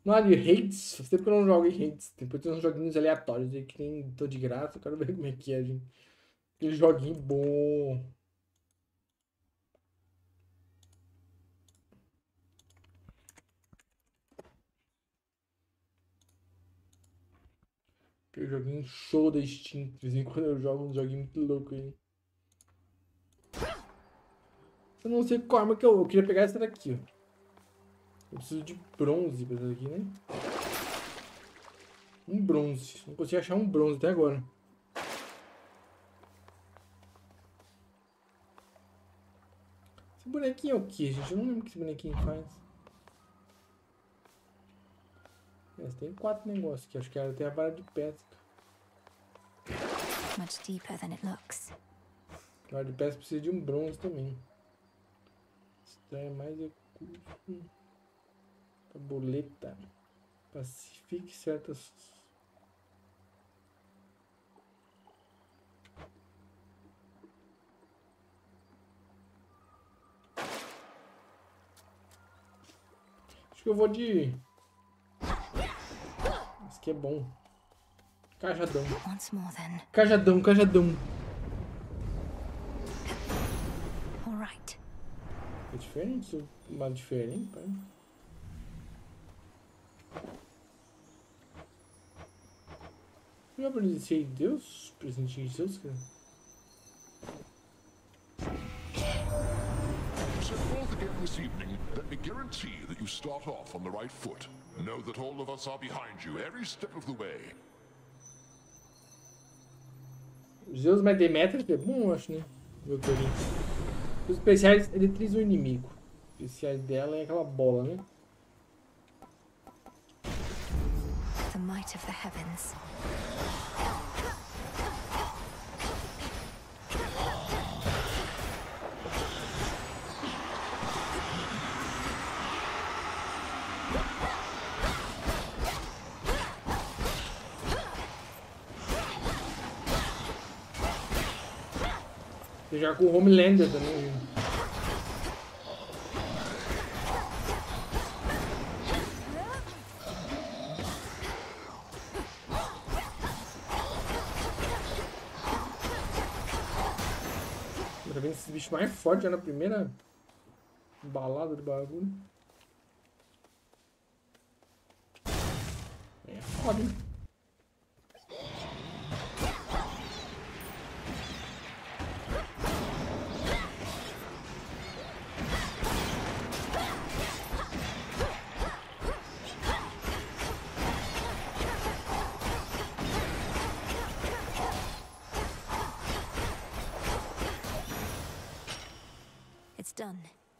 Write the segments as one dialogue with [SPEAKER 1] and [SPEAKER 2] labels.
[SPEAKER 1] Não há de Hades. Faz tempo que eu não jogo em Hades. Depois tem uns joguinhos aleatórios aí que nem tô de graça. Eu quero ver como é que é, gente. Aquele joguinho bom. Aquele joguinho show da Steam. De vez em quando eu jogo um joguinho muito louco aí. Eu não sei qual arma que eu queria pegar essa daqui, ó. Eu preciso de bronze pra essa daqui, né? Um bronze. Não consegui achar um bronze até agora. Esse bonequinho é o que, gente? Eu não lembro o que esse bonequinho faz. Tem 4 negócios aqui. Acho que ela tem a vara de pesca.
[SPEAKER 2] Much deeper than it looks.
[SPEAKER 1] A vara de pesca precisa de um bronze também. Extrai mais recurso. Tabuleta. Pacifique certas. Acho que eu vou de. Esse aqui é bom. Cajadão.
[SPEAKER 2] Once more then.
[SPEAKER 1] Cajadão, cajadão.
[SPEAKER 2] All right.
[SPEAKER 1] É diferente? Uma diferente, pai. Eu já presenciei Deus? Presenteei Deus, cara?
[SPEAKER 3] Set forth again this evening, let me guarantee that you start off on the right foot. Know that all of us are behind you every step of the way.
[SPEAKER 1] Zeus mais Demeter é bom, eu acho, né? Meu Corinthians. Os especiais eletrizam o inimigo. Os especiais dela é aquela bola, né?
[SPEAKER 2] The might of the heavens.
[SPEAKER 1] Você joga com o Homelander também, viu? Tá vendo esses bichos mais fortes já na primeira balada do bagulho. É foda, hein?
[SPEAKER 2] It's done.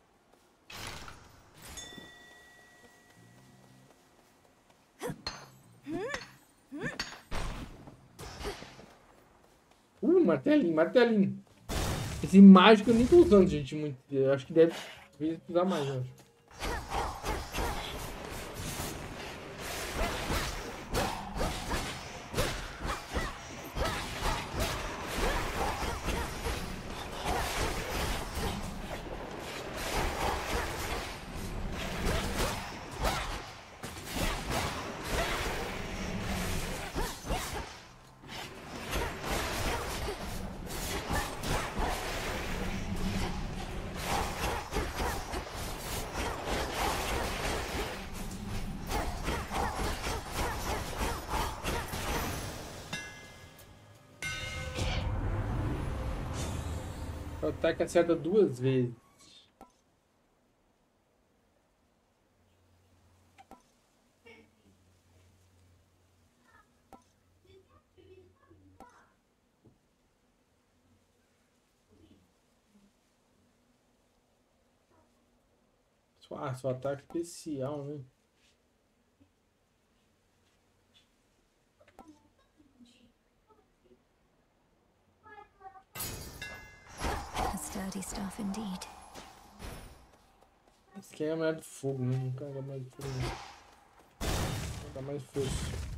[SPEAKER 1] Martelinho, martelinho. Esse mágico eu nem tô usando, gente, muito. Eu acho que deve usar mais, eu acho. O ataque acerta 2 vezes. Ah, seu ataque especial, né?
[SPEAKER 2] A sturdy staff indeed.
[SPEAKER 1] Esse aqui é a mulher do fogo, né? Não carrega mais de fogo, não. Vou dar mais força.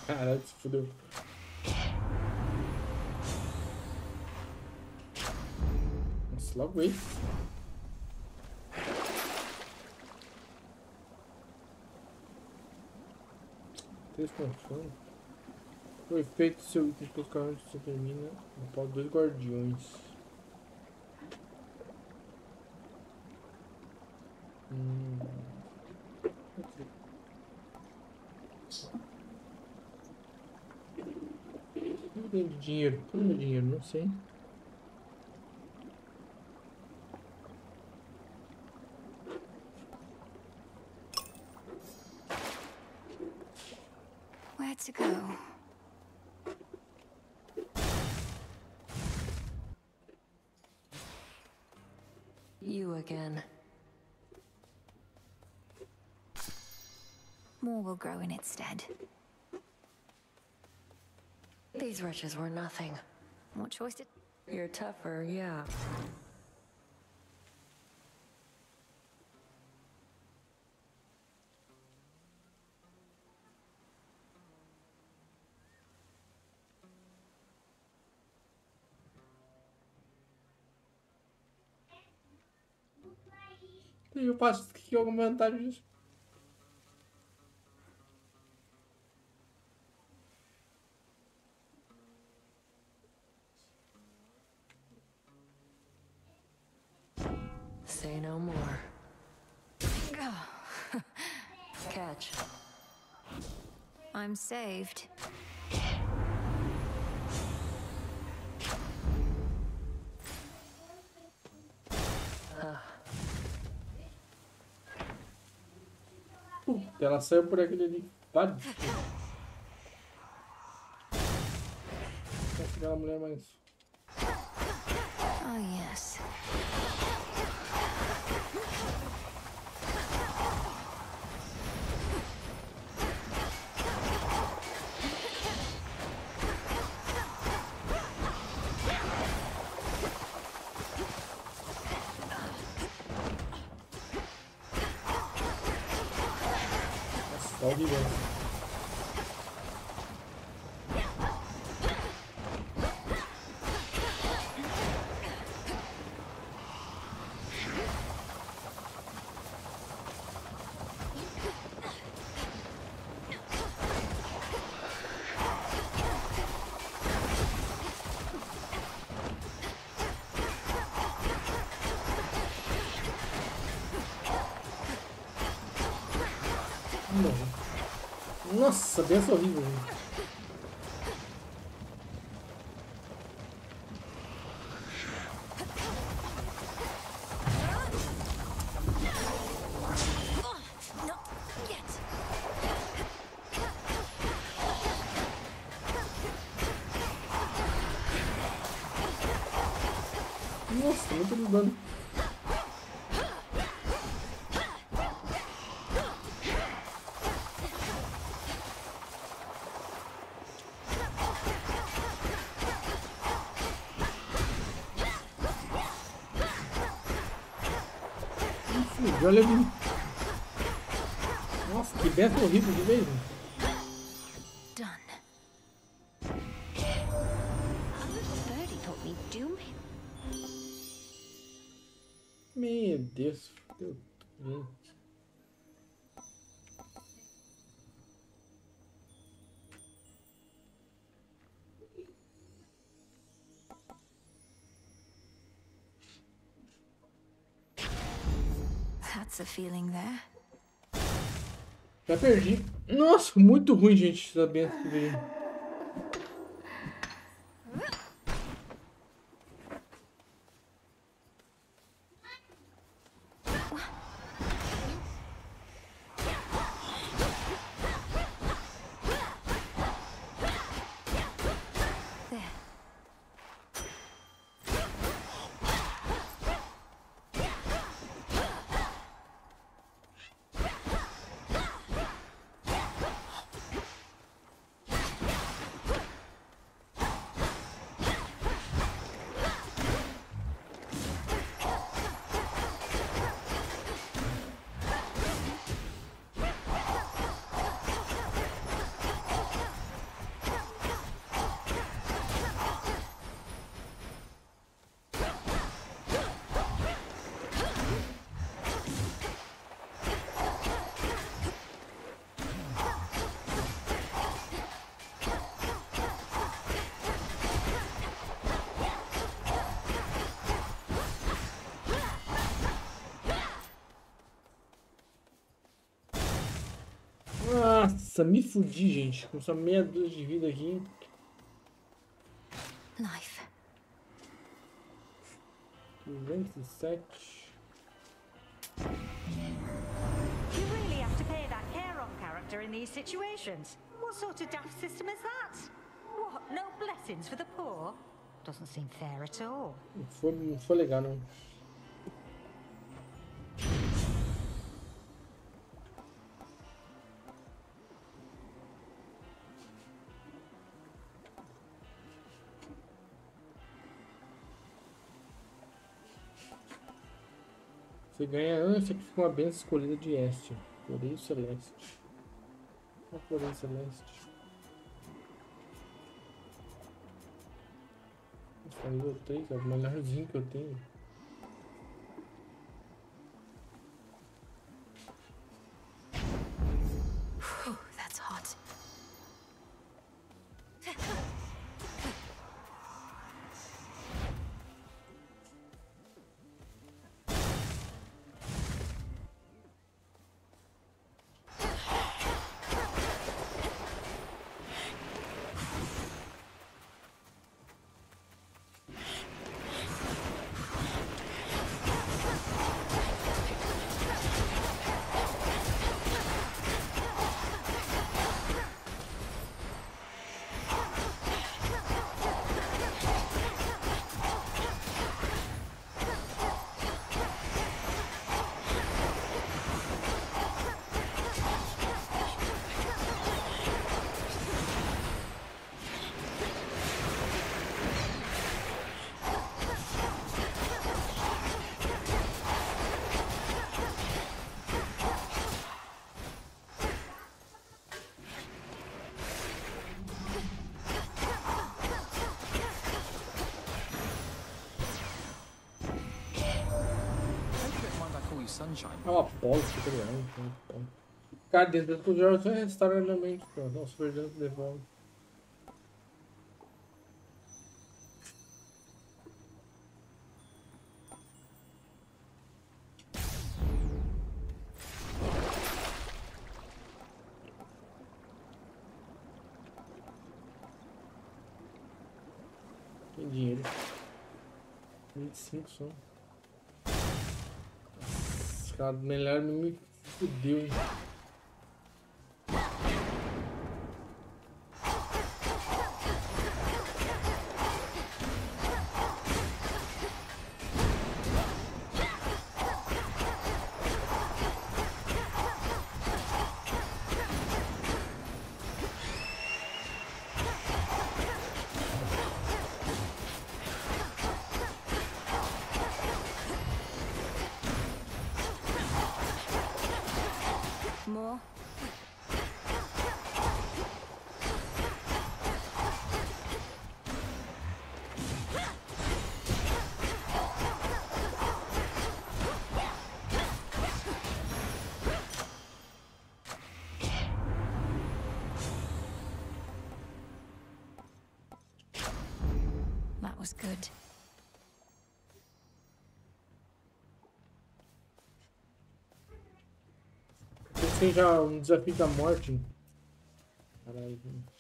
[SPEAKER 1] Caralho, se fudeu. Nossa, logo ele. Três confrontos. O efeito do seu item de você termina após 2 guardiões. Não tem de dinheiro. Cadê meu dinheiro? Não sei.
[SPEAKER 2] Where to go?
[SPEAKER 4] You again.
[SPEAKER 2] More will grow in its stead.
[SPEAKER 4] These wretches were nothing.
[SPEAKER 2] What choice did...
[SPEAKER 4] You're tougher, yeah.
[SPEAKER 1] E eu faço aqui alguma vantagem disso.
[SPEAKER 4] Say no more. Catch.
[SPEAKER 2] I'm saved.
[SPEAKER 1] Ela saiu por aquele ali. Vale. Acho que aquela mulher mais.
[SPEAKER 2] Oh, yes.
[SPEAKER 1] Só o gigante. Nossa, benção horrível, gente.
[SPEAKER 2] Not yet.
[SPEAKER 1] Nossa, muito dano. Olha ali. Nossa, que beça horrível de vez.
[SPEAKER 2] Done. A little birdie taught me doom.
[SPEAKER 1] Meu Deus. Meu Deus.
[SPEAKER 2] That's a feeling there.
[SPEAKER 1] Já perdi. Nossa, muito ruim, gente, essa benção que veio.
[SPEAKER 2] There.
[SPEAKER 1] Nossa, me fudi, gente. Com só meia dúzia de vida aqui.
[SPEAKER 2] Life.
[SPEAKER 1] 207.
[SPEAKER 5] You really have to pay that care-on character in these situations. What sort of daft system is that? What, no blessings for the poor? Doesn't seem fair at all.
[SPEAKER 1] Não foi legal, não. Você ganha ânsia que fica uma benção escolhida de Este. Floreio Celeste. Uma Floreio Celeste. Esse nível 3 é o melhorzinho que eu tenho.
[SPEAKER 2] Whew, that's hot.
[SPEAKER 6] Sunshine.
[SPEAKER 1] É uma Apolo, fica legal. Cara, dentro do jogo só restaura elemento. Nossa, perdendo o devolve. Tem dinheiro. 25 só. Esse cara melhor me fudeu, hein?
[SPEAKER 2] More? That was good.
[SPEAKER 1] Tem já um desafio da morte. Caralho.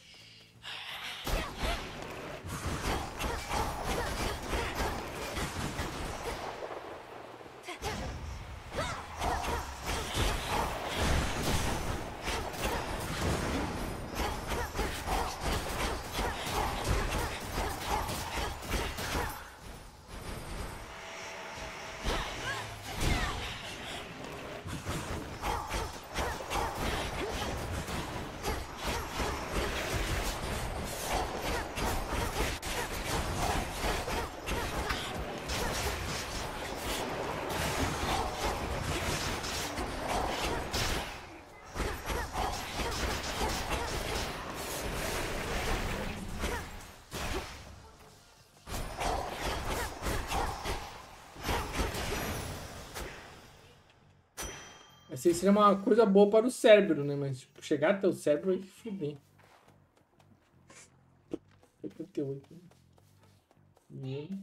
[SPEAKER 1] Essa aí seria uma coisa boa para o cérebro, né? Mas tipo, chegar até o cérebro aí fuder. 88. Dinheiro.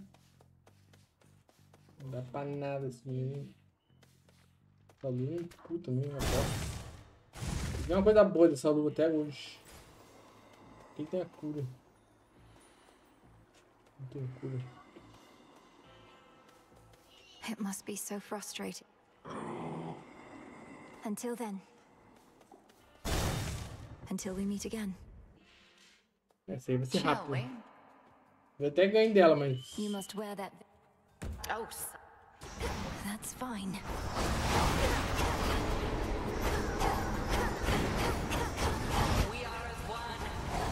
[SPEAKER 1] Não dá pra nada esse dinheiro. Tá um cu também, uma bosta. Tem uma coisa boa dessa luva até hoje. Quem tem a cura? Não tem cura.
[SPEAKER 2] It must be so frustrating. Until then. Until we meet again.
[SPEAKER 1] Essa aí vai ser
[SPEAKER 4] Shall
[SPEAKER 1] rápido.
[SPEAKER 4] we?
[SPEAKER 1] Eu até ganho dela, mas...
[SPEAKER 2] You must wear that.
[SPEAKER 4] Oh,
[SPEAKER 2] That's fine.
[SPEAKER 4] we are as one.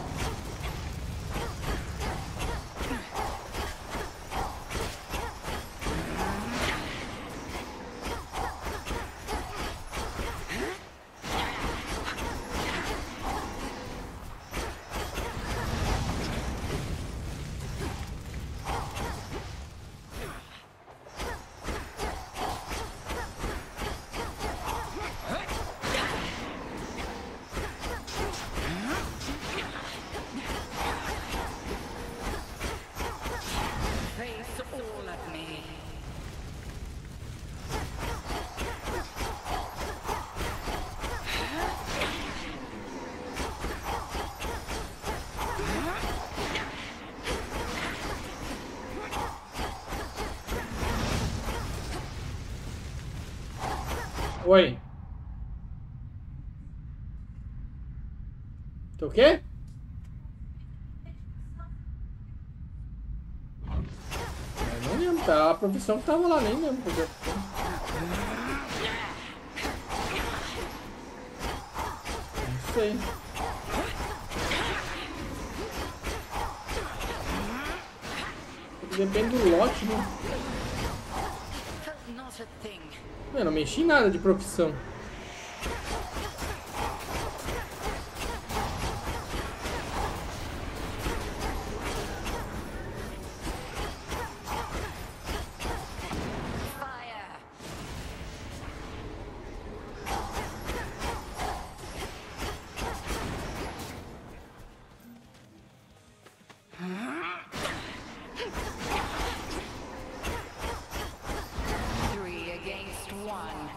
[SPEAKER 4] Face all of me.
[SPEAKER 1] Oi. Tá o quê? Eu não lembro, tá? A profissão que tava lá, nem lembro. Não sei. Depende do lote, né?
[SPEAKER 4] Not a thing.
[SPEAKER 1] Eu não mexi em nada de profissão.
[SPEAKER 4] Fire. Three against one.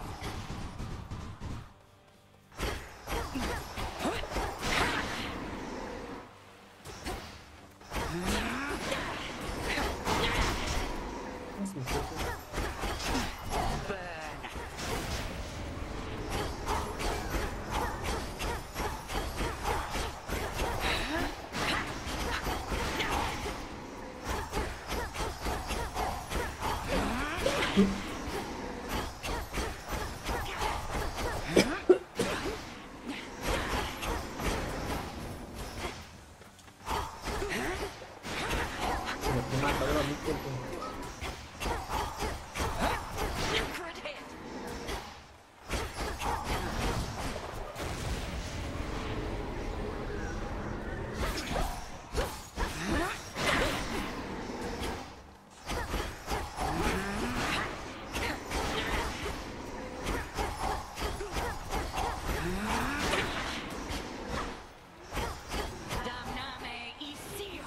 [SPEAKER 1] Nossa, não sei.
[SPEAKER 4] Burn.
[SPEAKER 1] Já fui matado ela há muito tempo.
[SPEAKER 4] Crit hit. Damname Isia.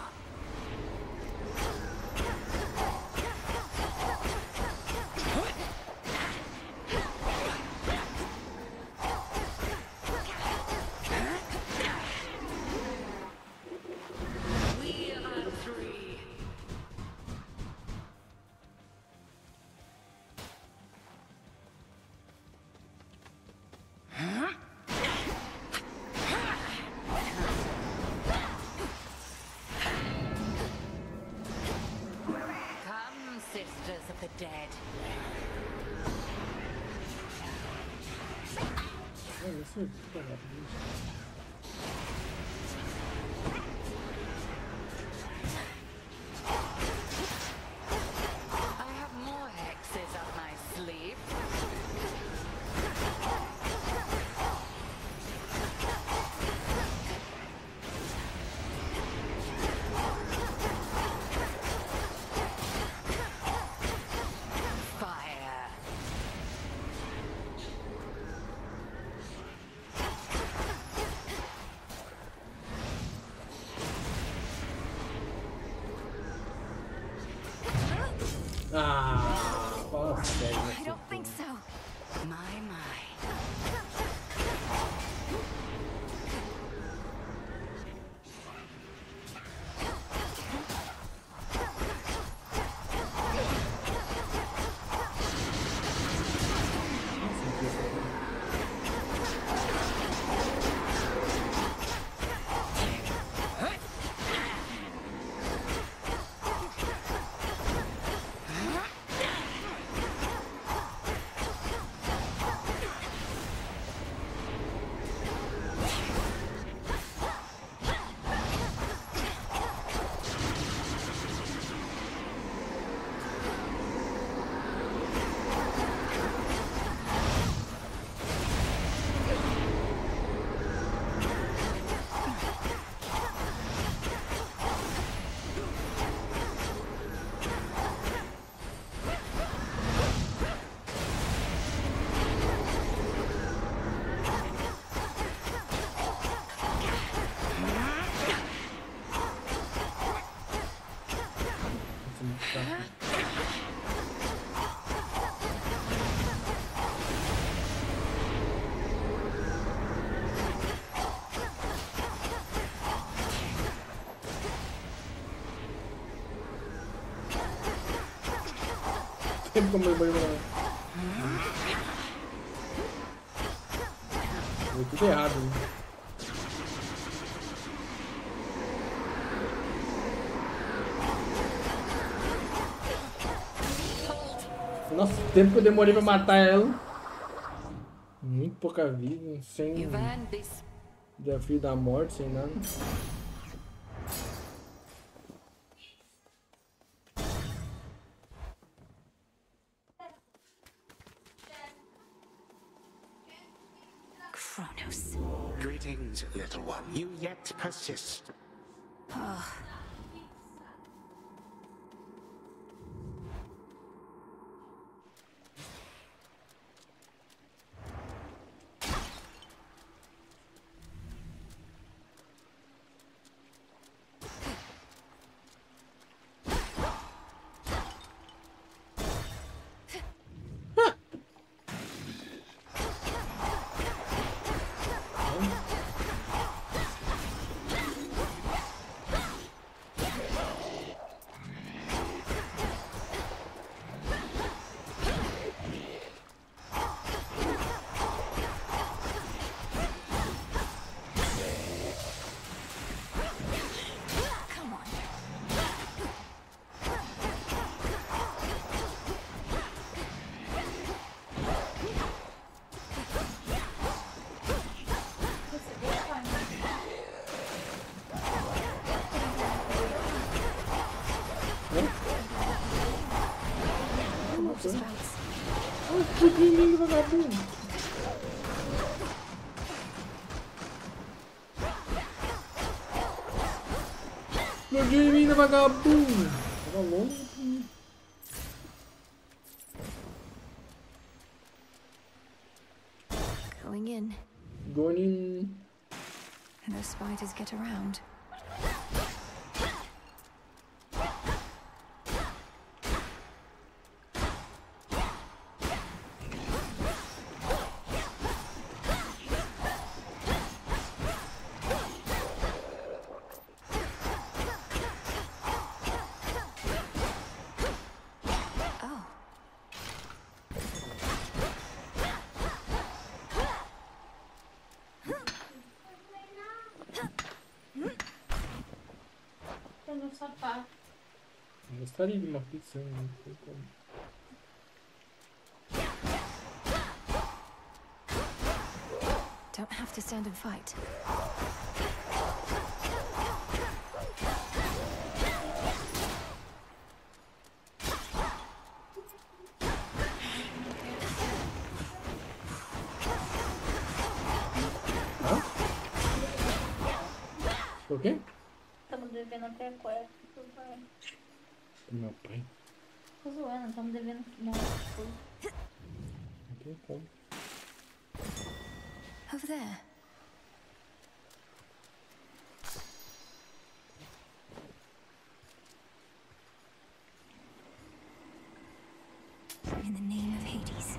[SPEAKER 4] We are three. Come, sisters of the dead.
[SPEAKER 1] Olha, isso é super rápido.
[SPEAKER 4] I have more hexes up my sleeve. Fire.
[SPEAKER 1] Sempre como eu vou deu tudo errado, né? Nossa, o tempo que eu demorei pra matar ela. Muito pouca vida, sem
[SPEAKER 4] You've earned this.
[SPEAKER 1] desafio da morte, sem nada.
[SPEAKER 2] Kronos.
[SPEAKER 6] Greetings, little one. You yet persist.
[SPEAKER 2] Come on. Just bounce.
[SPEAKER 1] Que lindo, vagabundo. Explodiu em mim, vagabundo. Tava longe.
[SPEAKER 2] Going in.
[SPEAKER 1] Going in.
[SPEAKER 2] And those spiders get around. Oh.
[SPEAKER 7] Eu não sapato.
[SPEAKER 1] Gostaria de uma pizza, não sei como.
[SPEAKER 2] Don't have to stand and fight.
[SPEAKER 1] O quê?
[SPEAKER 7] Estamos devendo até a cueca pro pai.
[SPEAKER 1] Pro meu pai.
[SPEAKER 7] Tô zoando, estamos devendo um monte de coisa.
[SPEAKER 1] Não tem como.
[SPEAKER 2] Over there. In the name of Hades.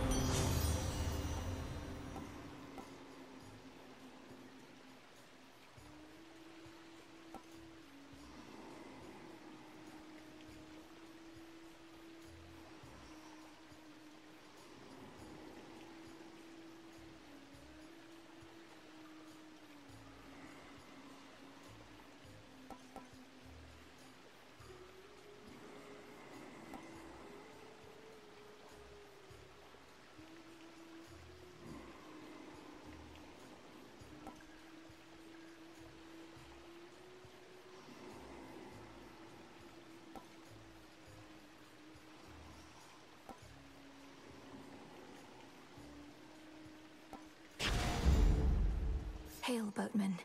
[SPEAKER 2] Hail, boatman.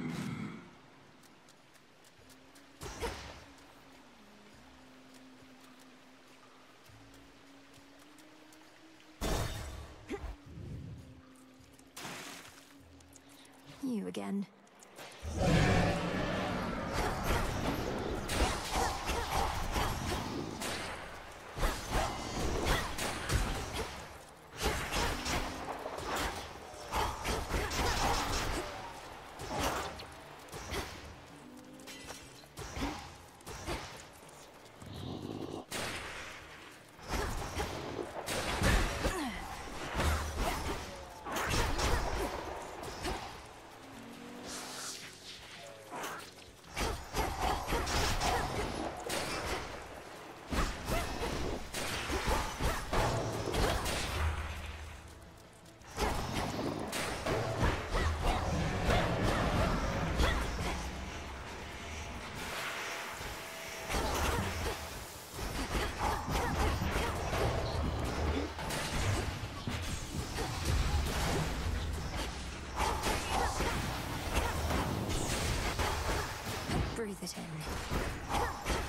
[SPEAKER 2] You again. Breathe it in.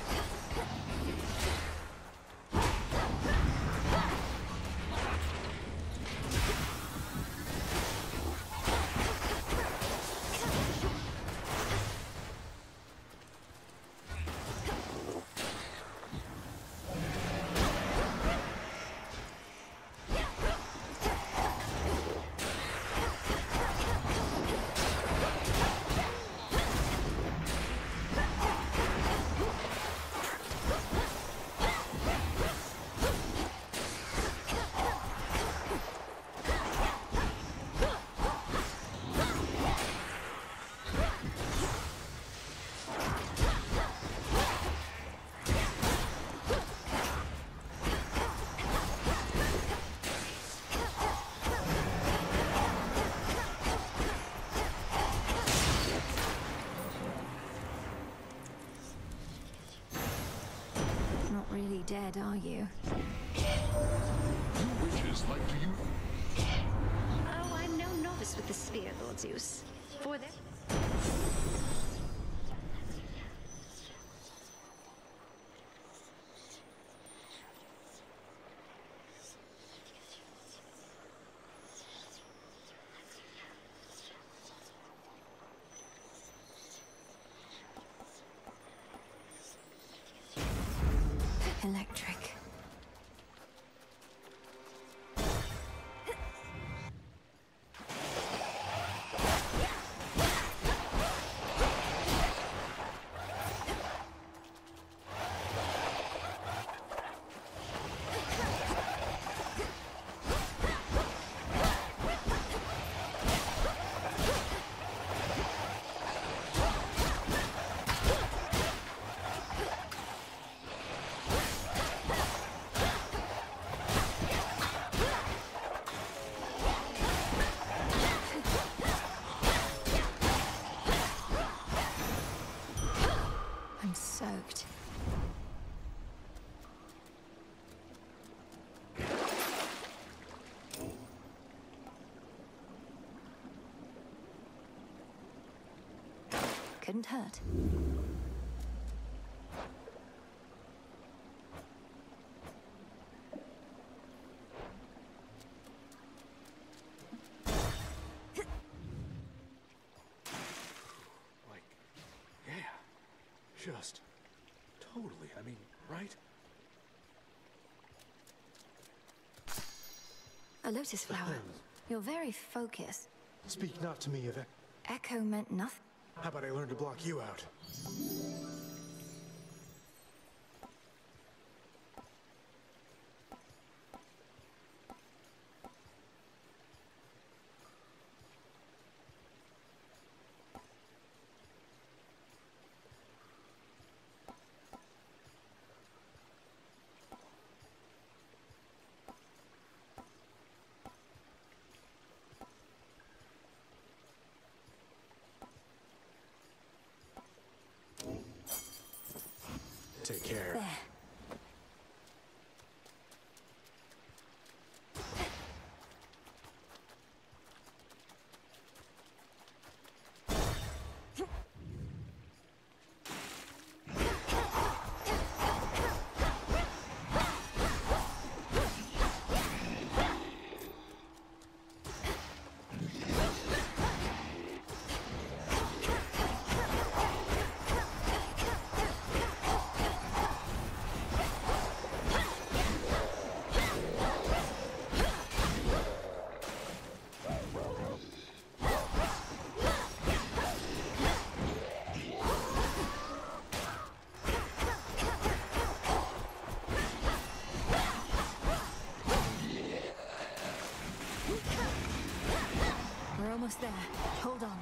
[SPEAKER 2] Not really dead, are you?
[SPEAKER 3] You witches like to use...
[SPEAKER 8] Oh, I'm no novice with the spear, Lord Zeus. For them.
[SPEAKER 2] Electric. I'm soaked. Couldn't hurt.
[SPEAKER 9] Like, yeah. Just totally, I mean, right?
[SPEAKER 2] A lotus flower. You're very focused.
[SPEAKER 9] Speak not to me of it.
[SPEAKER 2] Echo meant nothing.
[SPEAKER 9] How about I learn to block you out? Take care.
[SPEAKER 2] There. We're almost there. Hold on.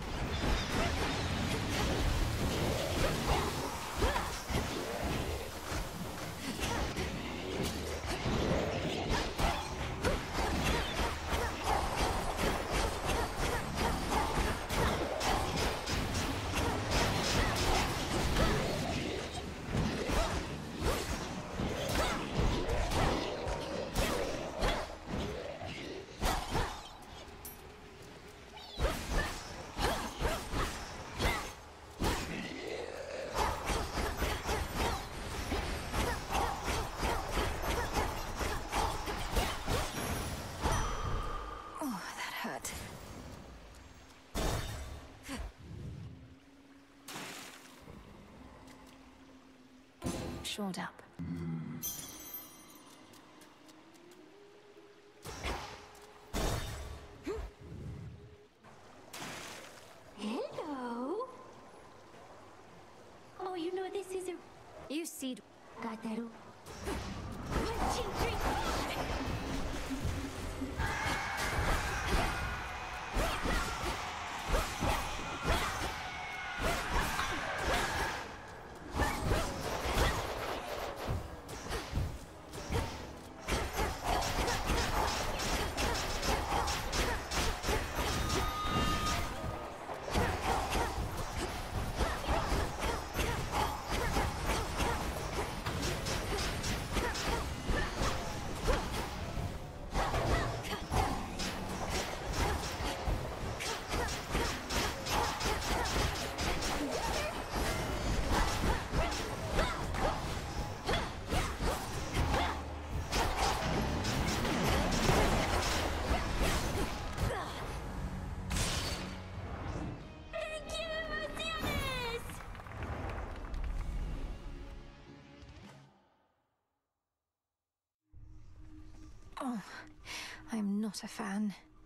[SPEAKER 2] shored up.
[SPEAKER 8] Hello. Oh, you know this is a...
[SPEAKER 2] You see...
[SPEAKER 8] Got that? 1, 2, 3, 4.
[SPEAKER 2] Oh, I'm not a fan.